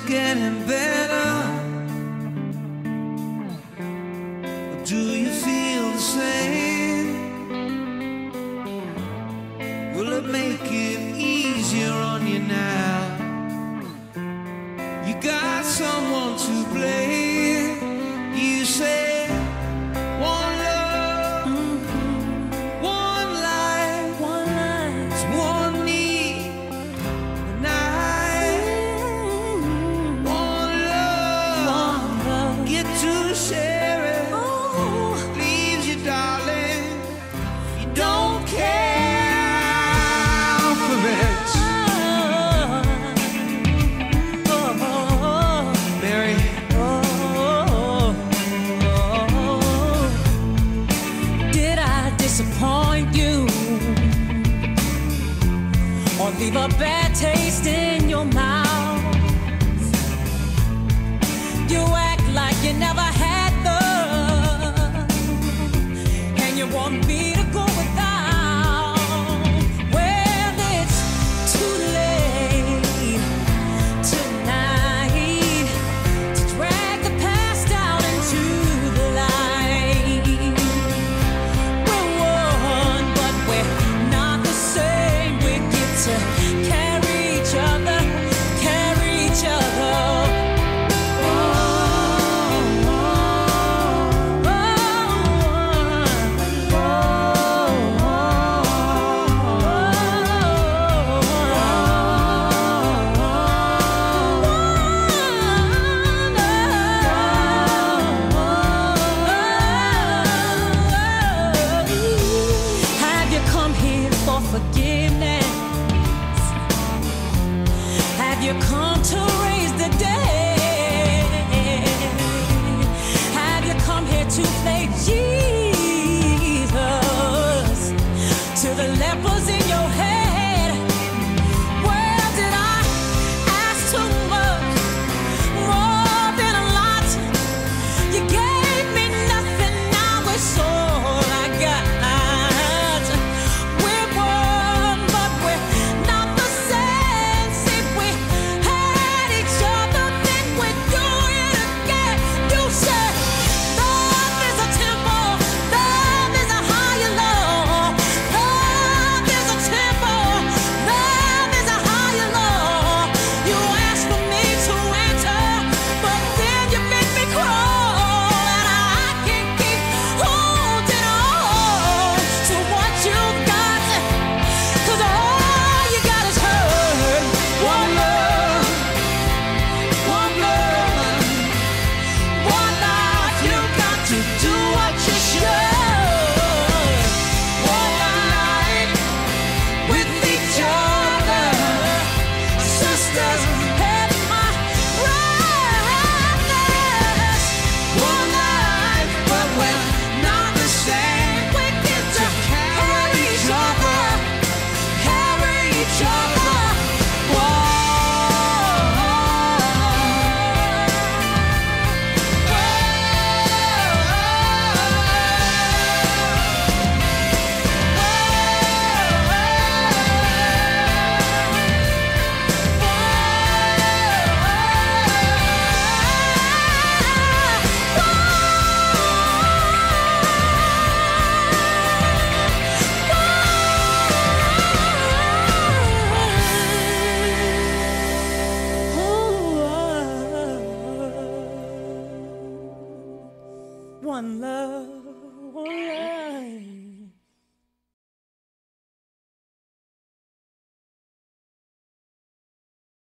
getting better? Or do you feel the same? Will it make it easier on you now? You got someone to blame. You say one love, one life, it's one need, and one love, get to share it. Leaves you, darling, you don't care for it. Mary, did I disappoint you or leave a bad taste in your mouth? You act like you never had love, and you want me to go without. Well, it's too late tonight to drag the past out into the light. We're one, but we're not the same. We get to carry each other, carry each other. Have you come here for forgiveness? Have you come to raise the dead? Have you come here to play Jesus to the lepers in your head? Well, did I ask too much? More than a lot. You gave me nothing, now it's all I got. We're one, but we're not the same. See, we had each other, then we do it again. You said love is a temple, love is a higher law. Love is a temple, love is a higher law. You asked for me to enter, but then you make me crawl, and I can't keep holding on to what you got, 'cause all you got is hurt. One love, one love, one life. You got to do what you should. One life with each other, sisters had my brothers. One life, but we're not the same. We get to carry each other, carry each other. One love.